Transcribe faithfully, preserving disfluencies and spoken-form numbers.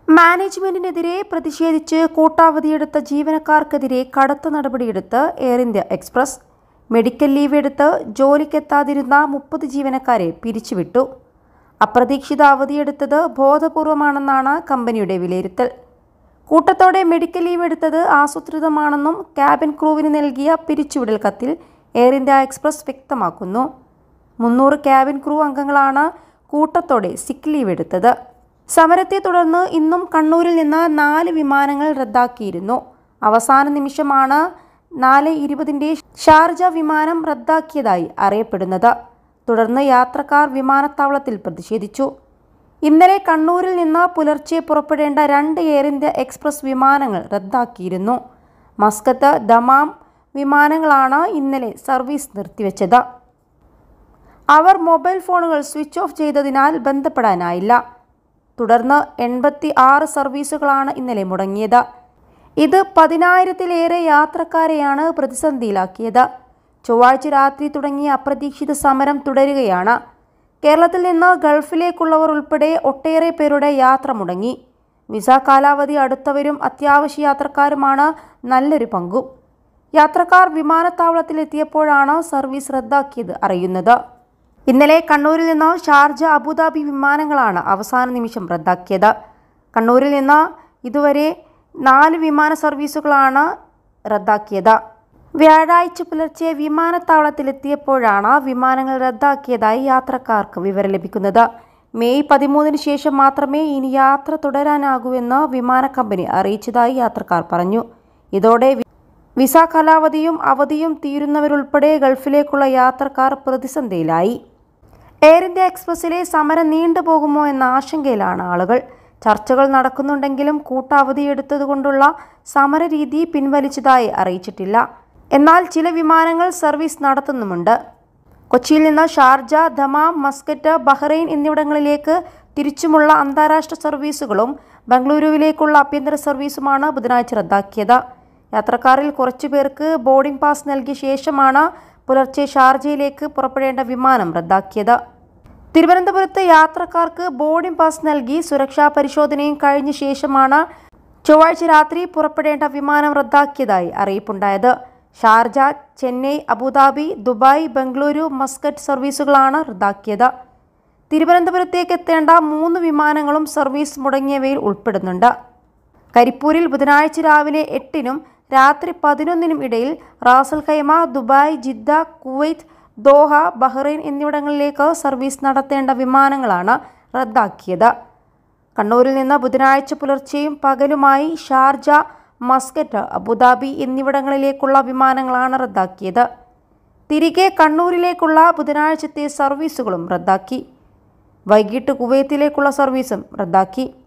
മാനേജ്മെന്റിനെതിരെ പ്രതിഷേധിച്ച് കൂട്ടാവധിയെടുത്ത ജീവനക്കാർക്കെതിരെ കടുത്ത നടപടിയെടുത്ത് Air India Express. Medical leave എടുത്ത് ജോലിക്കെത്താതിരുന്ന മുപ്പത് ജീവനക്കാരെ പിരിച്ചുവിട്ടു. അപ്രതീക്ഷിത അവധിയെടുത്തത് ബോധപൂർവമാണെന്നാണ് കമ്പനിയുടെ വിലയിരുത്തൽ. കൂട്ടത്തോടെ മെഡിക്കൽ ലീവ് എടുത്തത് ആസൂത്രിതമാണെന്നും ക്യാബിൻ ക്രൂവിന് നൽകിയ പിരിച്ചുവിടൽ കത്തിൽ എയർ ഇന്ത്യ എക്സ്പ്രസ് വ്യക്തമാക്കുന്നു. മുന്നൂറ് ക്യാബിൻ ക്രൂ അംഗങ്ങളാണ് കൂട്ടത്തോടെ സിക്ക് ലീവ് എടുത്തത്. സമരത്തെ തുടർന്ന് ഇന്നും കണ്ണൂരിൽ നിന്ന് നാല് വിമാനങ്ങൾ റദ്ദാക്കിയിരുന്നു. അവസാന നിമിഷമാണ് നാല് ഇരുപതിൻ്റെ ഷാർജ വിമാനം റദ്ദാക്കിയതായി അറിയപ്പെടുന്നത്. തുടർന്ന് യാത്രക്കാർ വിമാനത്താവളത്തിൽ പ്രതിഷേധിച്ചു. ഇന്നലെ കണ്ണൂരിൽ നിന്ന് പുലർച്ചെ പുറപ്പെടേണ്ട രണ്ട് എയർ ഇന്ത്യ എക്സ്പ്രസ് വിമാനങ്ങൾ റദ്ദാക്കിയിരുന്നു. മസ്കത്ത്, ദമാം വിമാനങ്ങളാണ് ഇന്നലെ സർവീസ് നിർത്തിവെച്ചത്. അവർ മൊബൈൽ ഫോണുകൾ സ്വിച്ച് ഓഫ് ചെയ്തതിനാൽ ബന്ധപ്പെടാനായില്ല. തുടർന്ന് എൺപത്തി ആറ് സർവീസുകളാണ് ഇന്നലെ മുടങ്ങിയത്. ഇത് പതിനായിരത്തിലേറെ യാത്രക്കാരെയാണ് പ്രതിസന്ധിയിലാക്കിയത്. ചൊവ്വാഴ്ച രാത്രി തുടങ്ങിയ അപ്രതീക്ഷിത സമരം തുടരുകയാണ്. കേരളത്തിൽ നിന്ന് ഗൾഫിലേക്കുള്ളവർ ഉൾപ്പെടെ ഒട്ടേറെ പേരുടെ യാത്ര മുടങ്ങി. വിസ കാലാവധി അടുത്തവരും അത്യാവശ്യ യാത്രക്കാരുമാണ് നല്ലൊരു പങ്കും. യാത്രക്കാർ വിമാനത്താവളത്തിലെത്തിയപ്പോഴാണ് സർവീസ് റദ്ദാക്കിയത് അറിയുന്നത്. ഇന്നലെ കണ്ണൂരിൽ നിന്ന് ഷാർജ, അബുദാബി വിമാനങ്ങളാണ് അവസാന നിമിഷം റദ്ദാക്കിയത്. കണ്ണൂരിൽ നിന്ന് ഇതുവരെ നാല് വിമാന സർവീസുകളാണ് റദ്ദാക്കിയത്. വ്യാഴാഴ്ച പുലർച്ചെ വിമാനത്താവളത്തിലെത്തിയപ്പോഴാണ് വിമാനങ്ങൾ റദ്ദാക്കിയതായി യാത്രക്കാർക്ക് വിവരം ലഭിക്കുന്നത്. മെയ് പതിമൂന്നിന് ശേഷം മാത്രമേ ഇനി യാത്ര തുടരാനാകൂവെന്ന് വിമാന കമ്പനി അറിയിച്ചതായി യാത്രക്കാർ പറഞ്ഞു. ഇതോടെ വിസ കാലാവധിയും അവധിയും തീരുന്നവരുൾപ്പെടെ ഗൾഫിലേക്കുള്ള യാത്രക്കാർ പ്രതിസന്ധിയിലായി. എയർ ഇന്ത്യ എക്സ്പ്രസിലെ സമരം നീണ്ടുപോകുമോ എന്ന ആശങ്കയിലാണ് ആളുകൾ. ചർച്ചകൾ നടക്കുന്നുണ്ടെങ്കിലും കൂട്ടാവധിയെടുത്തതുകൊണ്ടുള്ള സമരരീതി പിൻവലിച്ചതായി അറിയിച്ചിട്ടില്ല. എന്നാൽ ചില വിമാനങ്ങൾ സർവീസ് നടത്തുന്നുമുണ്ട്. കൊച്ചിയിൽ നിന്ന് ഷാർജ, ദമാം, മസ്കറ്റ്, ബഹ്റൈൻ എന്നിവിടങ്ങളിലേക്ക് തിരിച്ചുമുള്ള അന്താരാഷ്ട്ര സർവീസുകളും ബംഗളൂരുവിലേക്കുള്ള ആഭ്യന്തര സർവീസുമാണ് ബുധനാഴ്ച റദ്ദാക്കിയത്. യാത്രക്കാരിൽ കുറച്ചു പേർക്ക് ബോർഡിംഗ് പാസ് നൽകിയ ശേഷമാണ് പുലർച്ചെ ഷാർജയിലേക്ക് പുറപ്പെടേണ്ട വിമാനം റദ്ദാക്കിയത്. തിരുവനന്തപുരത്ത് യാത്രക്കാർക്ക് ബോർഡിംഗ് പാസ് നൽകി സുരക്ഷാ പരിശോധനയും കഴിഞ്ഞ ശേഷമാണ് ചൊവ്വാഴ്ച രാത്രി പുറപ്പെടേണ്ട വിമാനം റദ്ദാക്കിയതായി അറിയിപ്പുണ്ടായത്. Sharjah, Chennai, Abu Dhabi, Dubai, Bengaluru, Muscat സർവീസുകളാണ് റദ്ദാക്കിയത്. തിരുവനന്തപുരത്തേക്ക് എത്തേണ്ട മൂന്ന് വിമാനങ്ങളും സർവീസ് മുടങ്ങിയവയിൽ ഉൾപ്പെടുന്നുണ്ട്. കരിപ്പൂരിൽ ബുധനാഴ്ച രാവിലെ എട്ടിനും രാത്രി പതിനൊന്നിനും ഇടയിൽ Ras al Khaimah, Dubai, Jeddah, Kuwait, Doha, Bahrain എന്നിവിടങ്ങളിലേക്ക് സർവീസ് നടത്തേണ്ട വിമാനങ്ങളാണ് റദ്ദാക്കിയത്. കണ്ണൂരിൽ നിന്ന് ബുധനാഴ്ച പുലർച്ചെയും പകലുമായി ഷാർജ, മസ്കറ്റ്, അബുദാബി എന്നിവിടങ്ങളിലേക്കുള്ള വിമാനങ്ങളാണ് റദ്ദാക്കിയത്. തിരികെ കണ്ണൂരിലേക്കുള്ള ബുധനാഴ്ചത്തെ സർവീസുകളും റദ്ദാക്കി. വൈകിട്ട് കുവൈത്തിലേക്കുള്ള സർവീസും റദ്ദാക്കി.